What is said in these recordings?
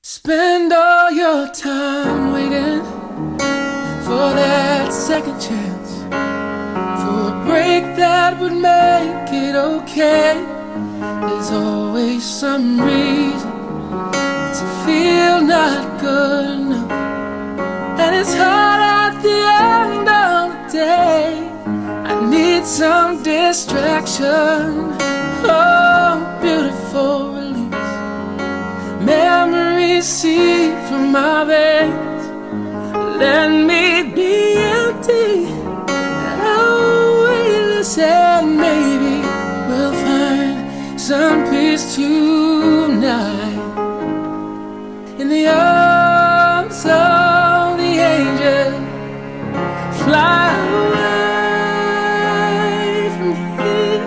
Spend all your time waiting for that second chance, for a break that would make it okay. There's always some reason to feel not good enough, and it's hard at the end of the day. I need some distraction, oh, beautiful release. Memories seep from my veins, let me be empty. Oh, wait, listen, maybe we'll find some peace tonight in the arms of the angel. Fly away from here,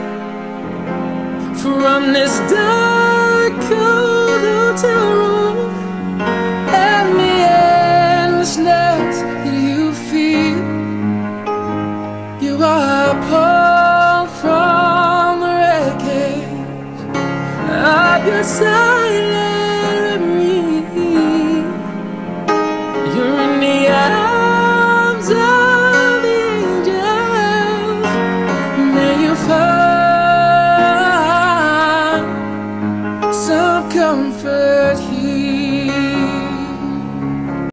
from this dark, cold hotel room, and the endlessness that you feel. You are pulled from the wreckage of your silent memory. You're in the arms of the angel. May you find